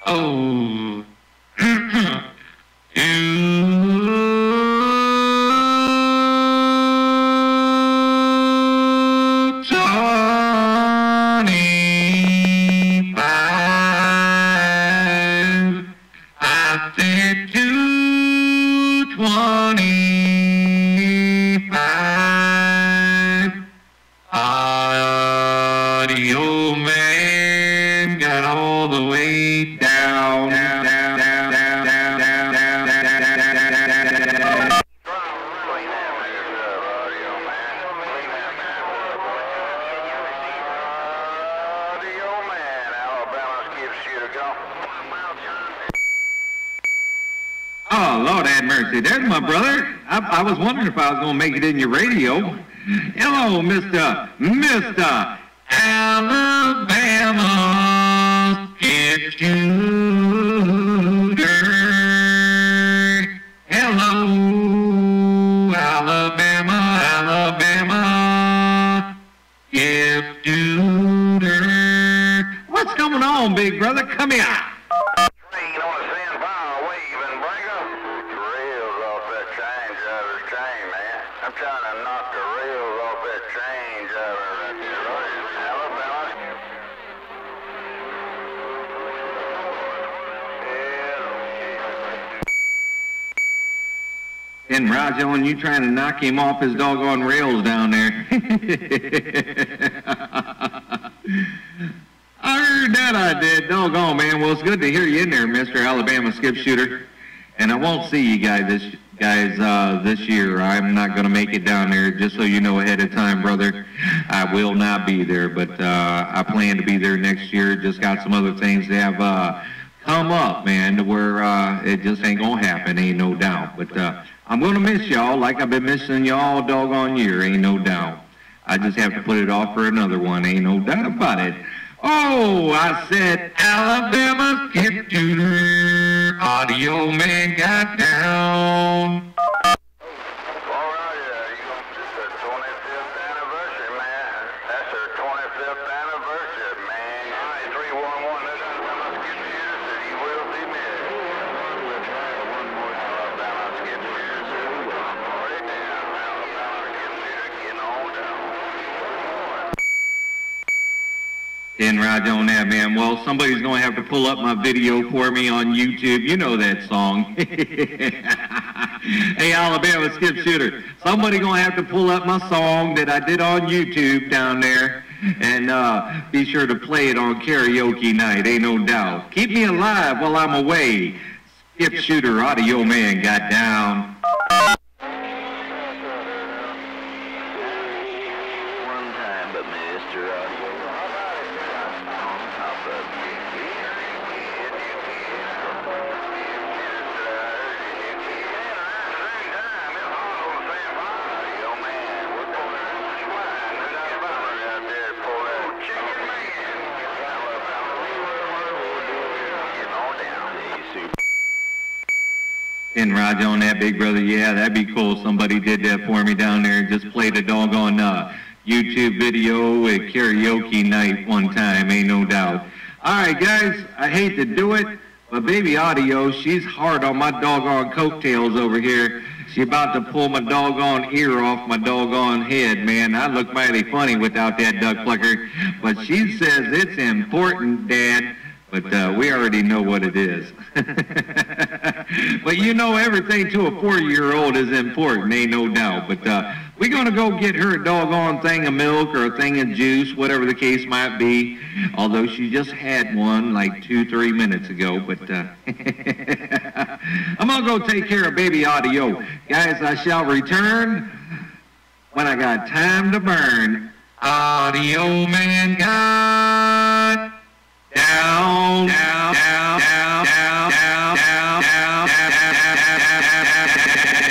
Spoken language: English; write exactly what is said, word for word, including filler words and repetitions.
Oh. Audio man got all the way down, down, down, down, down, down, down, down, down, down, down, down. Oh, Lord have mercy. There's my brother. I, I was wondering if I was going to make it in your radio. Hello, Mister Mister Alabama skip shooter. Hello, Alabama, Alabama skip shooter. What's going on, big brother? Come here. I'm trying to knock the rails off that train driver right there. Alabama. And Roger, when you trying to knock him off his doggone rails down there. I heard that I did. Doggone, man. Well, it's good to hear you in there, Mister Alabama Skip Shooter. And I won't see you guys this guys uh, this year. I'm not going to make it down there, just so you know ahead of time, brother. I will not be there, but uh, I plan to be there next year. Just got some other things that have uh, come up, man, to where uh, it just ain't going to happen, ain't no doubt. But uh, I'm going to miss y'all like I've been missing y'all doggone year, ain't no doubt. I just have to put it off for another one, ain't no doubt about it. Oh, I said Alabama skip shooter, audio man got down. All right, uh, you gonna, it's their twenty-fifth anniversary, man. That's their twenty-fifth anniversary, man. nine three one one, that's Alabama skip shooter, said he will be missed. We'll try one more time. Alabama skip shooter, said we will party down. Alabama skip shooter, getting on down. And Roger on that, man. Well, somebody's going to have to pull up my video for me on YouTube. You know that song. Hey, Alabama Skip Shooter. Somebody going to have to pull up my song that I did on YouTube down there. And uh, be sure to play it on karaoke night, ain't no doubt. Keep me alive while I'm away. Skip Shooter, audio man got down. One time, but Mister Audio. And Roger on that, big brother. Yeah, that'd be cool. Somebody did that for me down there. Just played a doggone uh, YouTube video at karaoke night one time, ain't no doubt. All right, guys, I hate to do it, but baby Audio, she's hard on my doggone coattails over here. She about to pull my doggone ear off my doggone head, man. I look mighty funny without that duck plucker. But she says it's important, Dad. But uh, we already know what it is. But you know, everything to a four-year-old is important, ain't no doubt. But uh, we're going to go get her a doggone thing of milk or a thing of juice, whatever the case might be. Although she just had one like two, three minutes ago. But uh, I'm going to go take care of baby Audio. Guys, I shall return when I got time to burn. Audio man got down, down, down, down, down, down, down, down, down, down, down, down, down, down, down, down, down, down.